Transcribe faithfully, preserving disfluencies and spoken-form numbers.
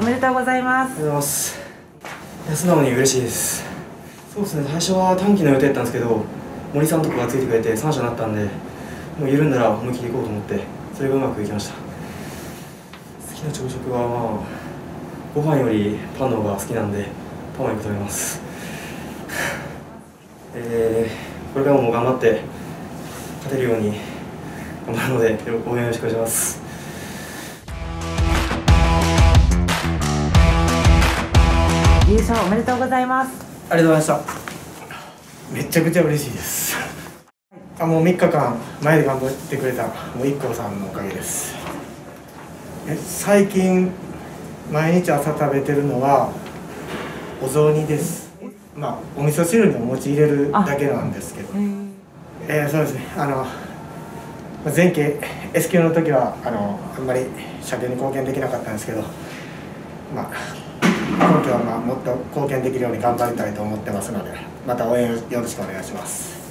めでとうございます。 ありがとうございます。いや、素直に嬉しいです。そうですね、最初は短期の予定だったんですけど、森さんとかがついてくれてさん者になったんで、もう緩んだら思い切りいこうと思って、それがうまくいきました。好きな朝食は、まあ、ご飯よりパンの方が好きなんで、パンはよく食べます。えー、これからも頑張って勝てるように頑張るので、応援よろしくお願いします。 優勝おめでとうございます。 ありがとうございました。めちゃくちゃ嬉しいです。あ、もうみっかかん前で頑張ってくれたもう アイキュー さんのおかげです。え最近毎日朝食べてるのはお雑煮です。まあお味噌汁にお餅入れるだけなんですけど、えー、そうですね、あの前期 S 級の時はあのあんまり射球に貢献できなかったんですけど、まあ今期はまあもっと貢献できるように頑張りたいと思ってますので、また応援よろしくお願いします。